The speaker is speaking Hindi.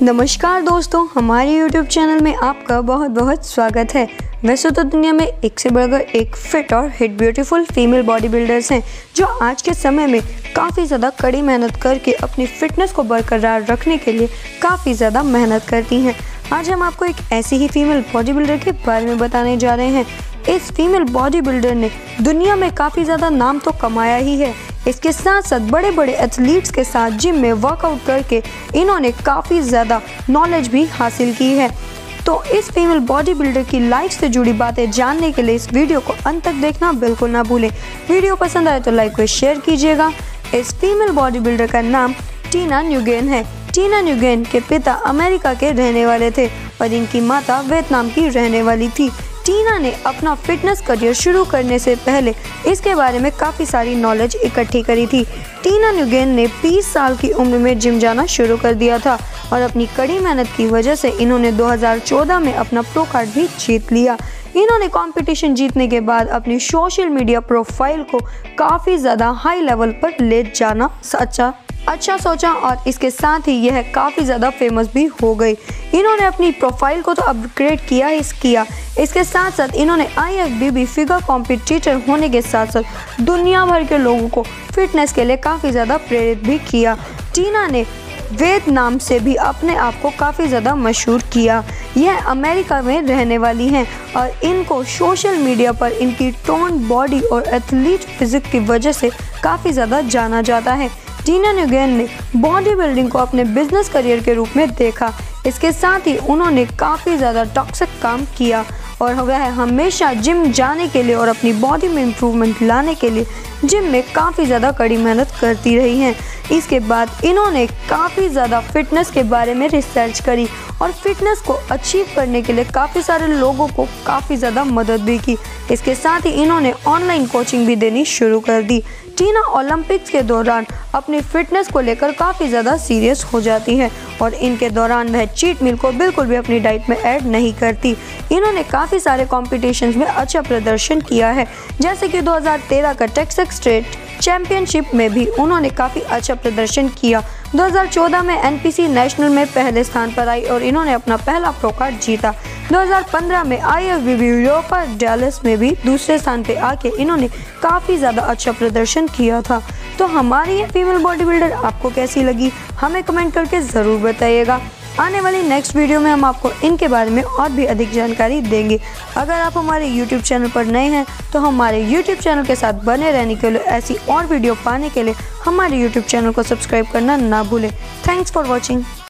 नमस्कार दोस्तों, हमारे YouTube चैनल में आपका बहुत बहुत स्वागत है। वैसे तो दुनिया में एक से बढ़कर एक फिट और hit beautiful female body builders हैं जो आज के समय में काफ़ी ज़्यादा कड़ी मेहनत करके अपनी फिटनेस को बरकरार रखने के लिए काफ़ी ज़्यादा मेहनत करती हैं। आज हम आपको एक ऐसी ही फीमेल बॉडी बिल्डर के बारे में बताने जा रहे हैं। इस फीमेल बॉडी बिल्डर ने दुनिया में काफ़ी ज़्यादा नाम तो कमाया ही है, इसके साथ साथ बड़े बड़े एथलीट्स के साथ जिम में वर्कआउट करके इन्होंने काफ़ी ज़्यादा नॉलेज भी हासिल की है। तो इस फीमेल बॉडी बिल्डर की लाइफ से जुड़ी बातें जानने के लिए इस वीडियो को अंत तक देखना बिल्कुल ना भूलें। वीडियो पसंद आए तो लाइक व शेयर कीजिएगा। इस फीमेल बॉडी बिल्डर का नाम टीना न्यूगेन है। टीना न्यूगेन के पिता अमेरिका के रहने वाले थे और इनकी माता वियतनाम की रहने वाली थी। टीना ने अपना फिटनेस करियर शुरू करने से पहले इसके बारे में काफ़ी सारी नॉलेज इकट्ठी करी थी। टीना न्यूगेन ने 20 साल की उम्र में जिम जाना शुरू कर दिया था और अपनी कड़ी मेहनत की वजह से इन्होंने 2014 में अपना प्रो कार्ड भी जीत लिया। इन्होंने कंपटीशन जीतने के बाद अपनी सोशल मीडिया प्रोफाइल को काफ़ी ज़्यादा हाई लेवल पर ले जाना अच्छा सोचा और इसके साथ ही यह काफ़ी ज़्यादा फेमस भी हो गई। इन्होंने अपनी प्रोफाइल को तो अपग्रेड किया। इसके साथ साथ इन्होंने IFBB फिगर कॉम्पिटिटर होने के साथ साथ दुनिया भर के लोगों को फिटनेस के लिए काफ़ी ज़्यादा प्रेरित भी किया। टीना ने वेद नाम से भी अपने आप को काफ़ी ज़्यादा मशहूर किया। यह अमेरिका में रहने वाली हैं और इनको सोशल मीडिया पर इनकी टोन बॉडी और एथलीट फिजिक की वजह से काफ़ी ज़्यादा जाना जाता है। टीना न्यूगेन ने बॉडी बिल्डिंग को अपने बिजनेस करियर के रूप में देखा। इसके साथ ही उन्होंने काफ़ी ज़्यादा टॉक्सिक काम किया और वह हमेशा जिम जाने के लिए और अपनी बॉडी में इम्प्रूवमेंट लाने के लिए जिम में काफ़ी ज़्यादा कड़ी मेहनत करती रही हैं। इसके बाद इन्होंने काफ़ी ज़्यादा फिटनेस के बारे में रिसर्च करी और फिटनेस को अचीव करने के लिए काफ़ी सारे लोगों को काफ़ी ज़्यादा मदद भी की। इसके साथ ही इन्होंने ऑनलाइन कोचिंग भी देनी शुरू कर दी। टीना ओलंपिक्स के दौरान अपनी फिटनेस को लेकर काफ़ी ज़्यादा सीरियस हो जाती है और इनके दौरान वह चीट मील को बिल्कुल भी अपनी डाइट में ऐड नहीं करती। इन्होंने काफ़ी सारे कॉम्पिटिशन्स में अच्छा प्रदर्शन किया है, जैसे कि 2013 का टेक्सास स्टेट चैंपियनशिप में भी उन्होंने काफ़ी अच्छा प्रदर्शन किया। 2014 में NPC नेशनल में पहले स्थान पर आई और इन्होंने अपना पहला प्रो कार्ड जीता। 2015 में IFBB यूरोपा डैलस में भी दूसरे स्थान पे आके इन्होंने काफ़ी ज़्यादा अच्छा प्रदर्शन किया था। तो हमारी ये फीमेल बॉडी बिल्डर आपको कैसी लगी हमें कमेंट करके ज़रूर बताइएगा। आने वाली नेक्स्ट वीडियो में हम आपको इनके बारे में और भी अधिक जानकारी देंगे। अगर आप हमारे YouTube चैनल पर नए हैं तो हमारे YouTube चैनल के साथ बने रहने के लिए ऐसी और वीडियो पाने के लिए हमारे YouTube चैनल को सब्सक्राइब करना ना भूलें। Thanks for watching.